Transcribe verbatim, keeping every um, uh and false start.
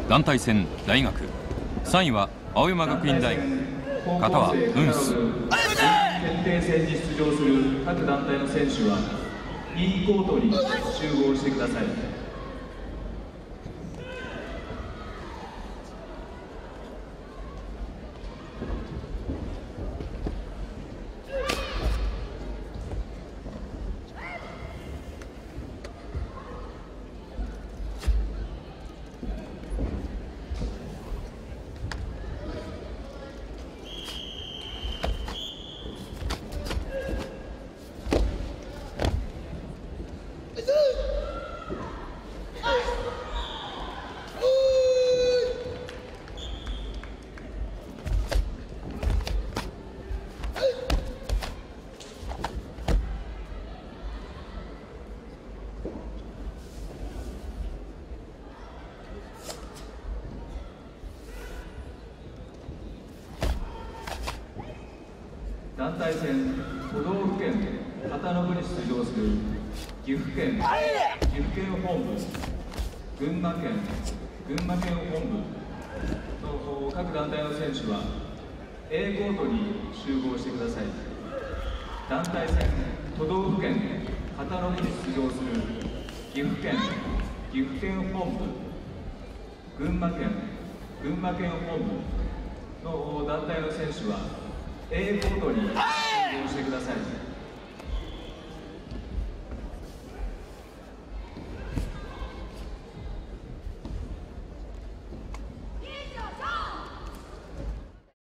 団体戦大学、さんいは青山学院大学、形はウンス。 決定戦に出場する各団体の選手は E コートに集合してください。団体戦都道府県型の部に出場する岐阜県岐阜県本部、群馬県群馬県本部の各団体の選手は A コートに集合してください。団体戦都道府県型の部に出場する岐阜県岐阜県本部、群馬県群馬県本部の団体の選手は A コートに集合してください。